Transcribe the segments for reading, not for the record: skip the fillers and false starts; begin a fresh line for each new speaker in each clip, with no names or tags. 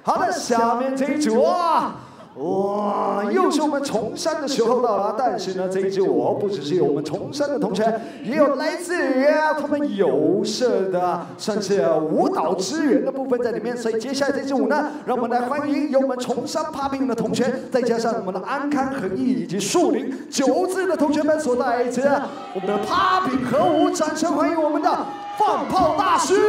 好的，下面这一组啊。 哇，又是我们崇山的时候到了，但是呢，这一组不只是有我们崇山的同学，也有来自于他们有社的，算是舞蹈支援的部分在里面。所以接下来这支舞呢，让我们来欢迎有我们崇山 Popping 的同学，再加上我们的安康恒毅以及树林九字的同学们所带来的我们的 Popping 合舞，掌声欢迎我们的放炮大师！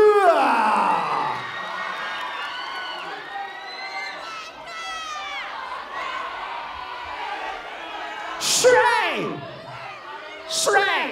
Shrey!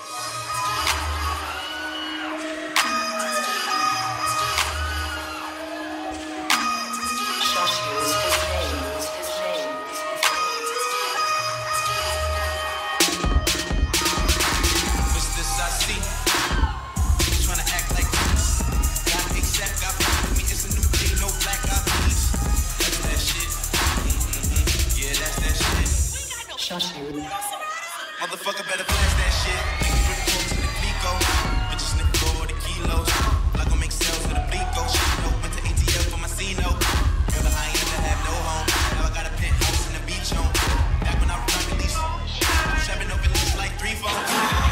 Motherfucker better flash that shit. Niggas bring the to the Clico. Bitches sniff for the kilos. Like gon' make sales for the Blico. No, went to ATL for my C-No. Remember I ain't never have no home. Now I got a penthouse in the beach home. Back when I was on release. Trapping over lease like 3 phones.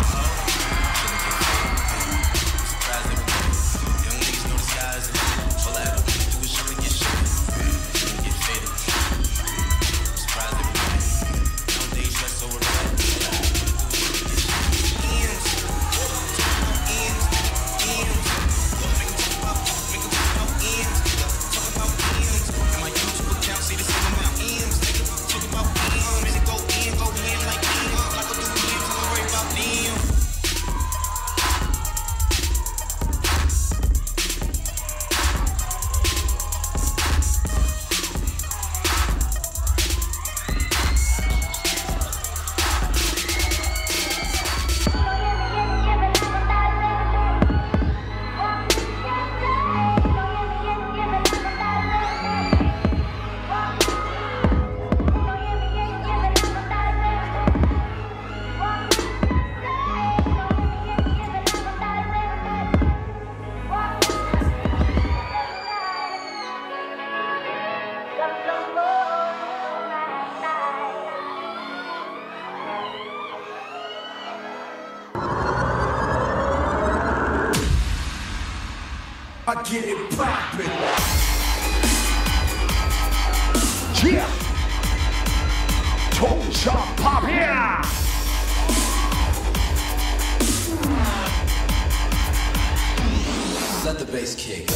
Surprise everything. Young niggas know the skies. All I ever wanna do is show and get shit. Get faded. Surprise everything. Nowadays dress so relaxed.
I get it poppin'.
Yeah. 崇山 Popping.
Let the bass kick.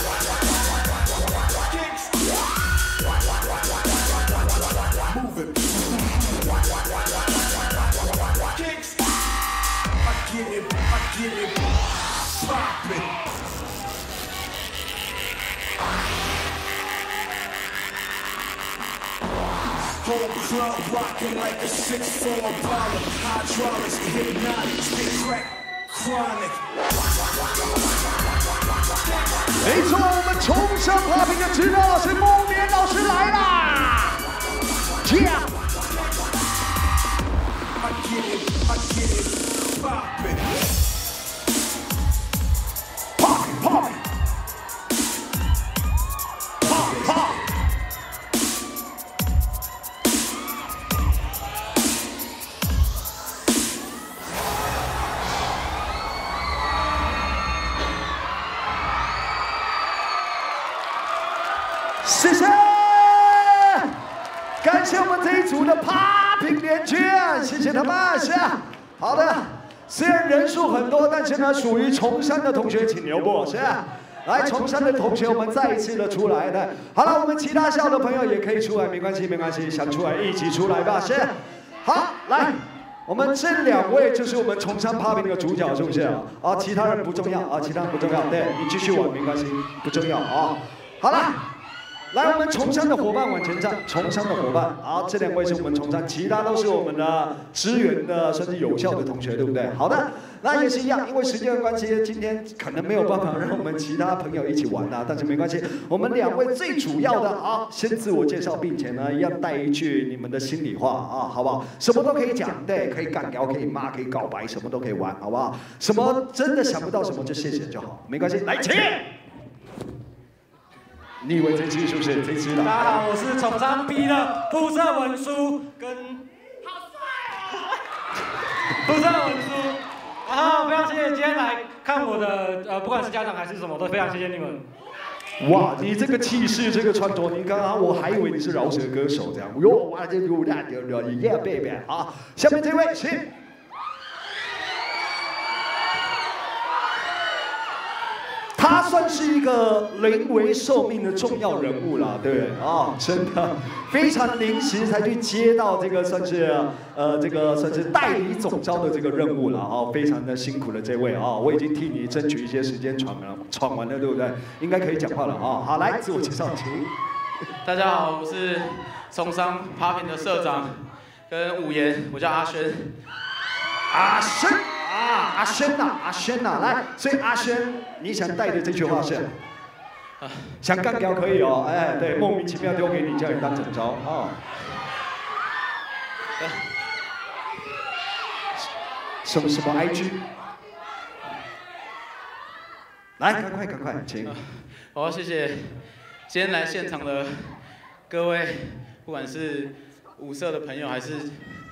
Move it. I get it poppin'. Whole club rocking like a 6'4" baller. Hydraulics, hypnotics, big crack, chronic.
没错，我们崇山 Popping 的指导老师梦莲老师来啦！ Yeah.
I get it poppin'.
Popping, popping. Pop, pop. 谢谢，感谢我们这一组的 Popping 联军，谢谢他们，是好的。虽然人数很多，但是呢，属于崇山的同学请留步，是来崇山的同学，我们再一次的出来的。好了，我们其他校的朋友也可以出来，没关系，没关系，想出来一起出来吧，是好来。我们这2位就是我们崇山 Popping 的主角，是不是啊？其他人不重要啊，其他人不重要，对你继续玩没关系，不重要啊。好了。 来，我们崇山的伙伴往前站，崇山的伙伴，好，这2位是我们崇山，其他都是我们的支援的，甚至有效的同学，对不对？好的，那也是一样，因为时间的关系，今天可能没有办法让我们其他朋友一起玩啊，但是没关系，我们2位最主要的啊，先自我介绍，并且呢，要带一句你们的心里话啊，好不好？什么都可以讲，对，可以干掉，可以骂，可以告白，什么都可以玩，好不好？什么真的想不到什么就谢谢就好，没关系，来，请。 你以为这期是不是这期的？
大家好，我是崇商 P 的肤色文书跟。好帅哦！肤色文书，然后非常谢谢今天来看我的不管是家长还是什么，都非常谢谢你们。
哇，你这个气势，这个穿着，你刚刚我还以为你是饶舌歌手这样。哟，哇，这有俩耶，baby 啊！下面这位请。他算是一个临危受命的重要人物了，对不对啊？真的非常临时才去接到这个算是这个算是代理总召的这个任务了啊，非常的辛苦了这位啊，我已经替你争取一些时间闯完了，对不对？应该可以讲话了啊。好，来自我介绍，请。
大家好，我是从商 Popping 的社长跟武言，我叫阿轩。
阿轩。阿轩呐，来，所以阿轩，你想带的这句话是，想干掉可以哦，哎，对，莫名其妙丢给你，叫你当总召啊。什么 IG？ 来，赶快，请。
我要谢谢今天来现场的各位，不管是舞社的朋友还是。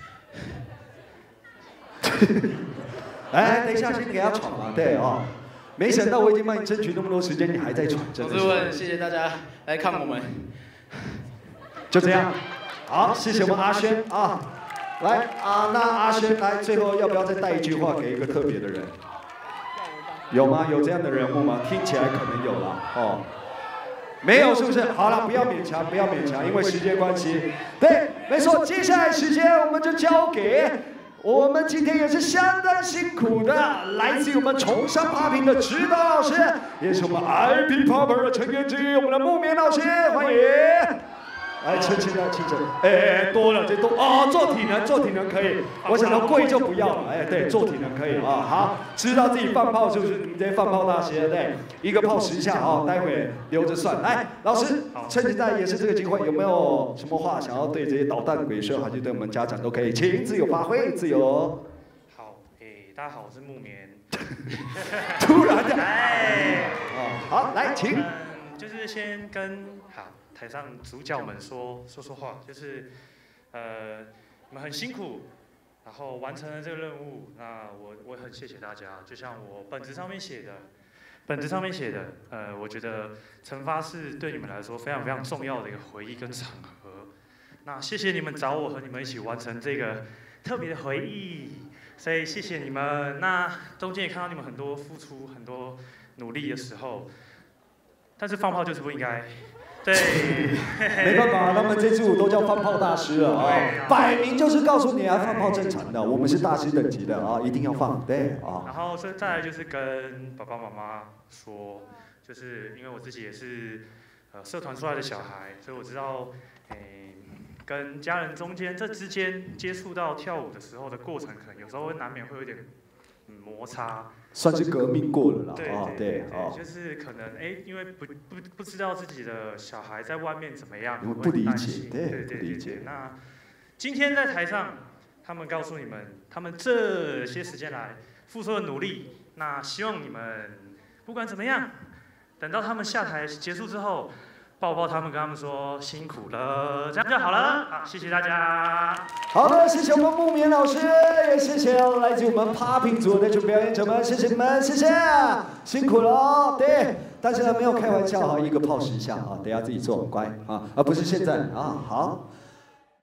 哎，
等一下，先给他闯嘛，对啊。没想到我已经帮你争取那么多时间，你还在闯，真的是。
我是谢谢大家来看我们。
就这样，好，谢谢我们阿轩啊。来啊，那阿轩来，最后要不要再带一句话给一个特别的人？有吗？有这样的人物吗？听起来可能有了哦。没有是不是？好了，不要勉强，因为时间关系。对，没错，接下来时间我们就交给。我们今天也是相当辛苦的，来自于我们崇商 Popping 的指导老师，也是我们 IP Popper 的成员之一，我们的木棉老师，欢迎。来，轻轻，哎，多了这多哦，做体能可以。我想到贵就不要了，哎，对，做体能可以啊。好，知道自己放炮是不是？你们这些放炮大师，对，一个炮10下啊，待会留着算。来，老师，趁现在也是这个机会，有没有什么话想要对这些捣蛋鬼说，还是对我们家长都可以，请自由发挥，自由。
好，大家好，我是木棉。
突然的，哎，好，来，请。
就是先跟台上主角们说话，就是你们很辛苦，然后完成了这个任务，那我很谢谢大家。就像我本子上面写的，我觉得惩罚是对你们来说非常非常重要的一个回忆跟场合。那谢谢你们找我和你们一起完成这个特别的回忆，所以谢谢你们。那中间也看到你们很多付出、很多努力的时候，但是放炮就是不应该。对，
没办法，他们这支舞都叫放炮大师了啊，摆明就是告诉你啊，放炮正常的，我们是大师等级的啊，一定要放，对啊。
然后再来就是跟爸爸妈妈说，就是因为我自己也是社团出来的小孩，所以我知道，跟家人中间这之间接触到跳舞的时候的过程，可能有时候难免会有点摩擦。
算是革命过了啦，
对，就是可能因为不知道自己的小孩在外面怎么样，
不理解，
对，不理解。那今天在台上，他们告诉你们，他们这些时间来付出的努力，那希望你们不管怎么样，等到他们下台结束之后，抱抱他们，跟他们说辛苦了，这样就好了。好，谢谢大家。
好的，谢谢我们木棉老师，也谢谢来自我们 Popping 组的表演者们，谢谢你们，谢谢，辛苦了哦。对，但是呢没有开玩笑哈，一个炮10下啊，等下自己做，乖啊，不是现在啊，好。